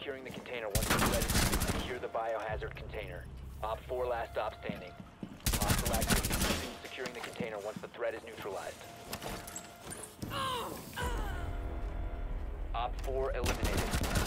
securing the container once the threat is secure the biohazard container. Op 4 last stop standing. Hostile activity. Resume securing the container once the threat is neutralized. Op 4 eliminated.